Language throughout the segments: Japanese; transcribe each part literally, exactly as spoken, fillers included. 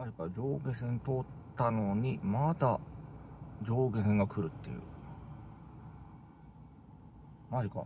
マジか、上下線通ったのに、まだ上下線が来るっていう。マジか。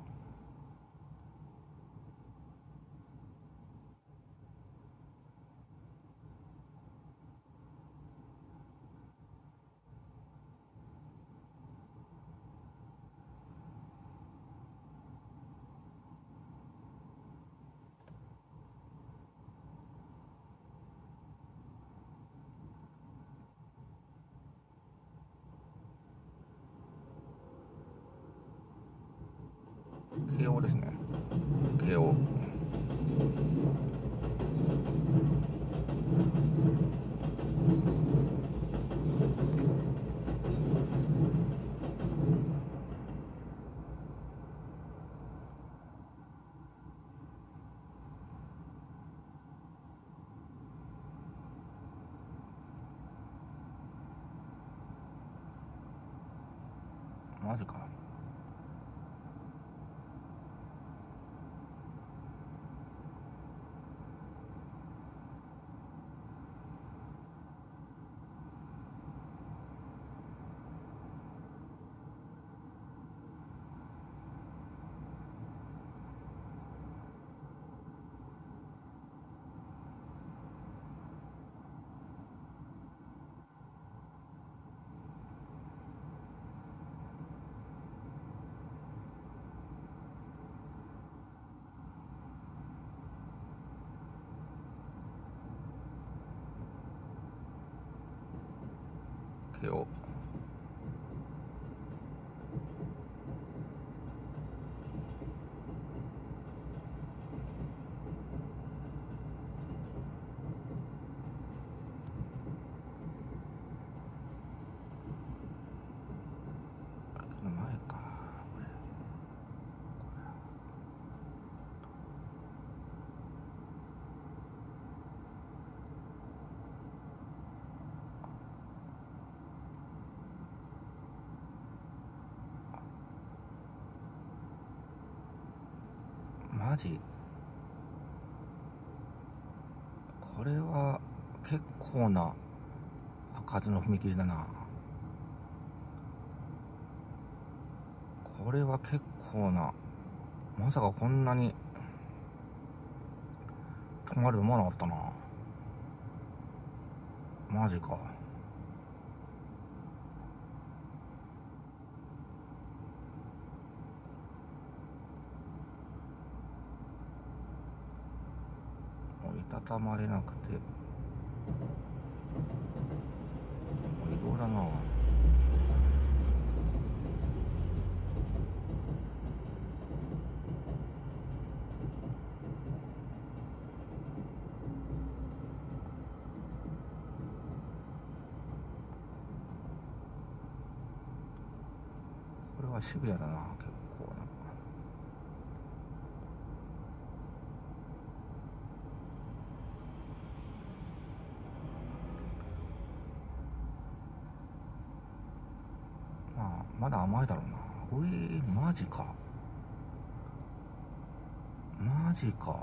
慶応ですね。慶応。マジか。慶応。前か。マジこれは結構な数の踏切だな。これは結構な、まさかこんなに止まると思わなかったな。マジか。折りたたまれなくて移動だな。これは渋谷だな、結構な。まあまだ甘いだろうな。ほえー、マジか。マジか。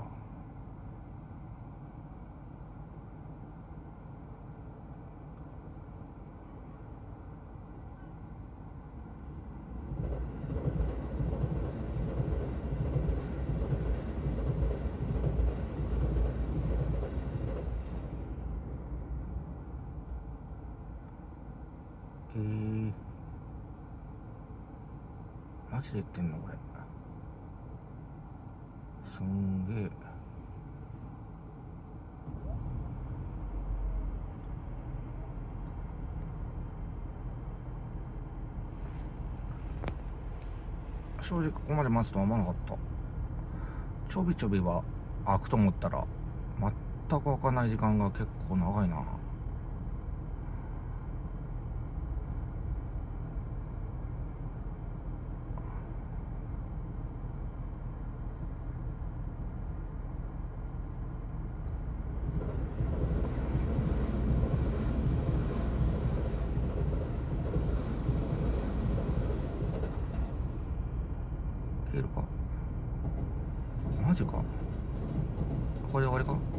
えー、マジで言ってんのこれ。すんげえ。正直ここまで待つとは思わなかった。ちょびちょびは開くと思ったら全く開かない時間が結構長いな。消えるか。マジか。これで終わりか。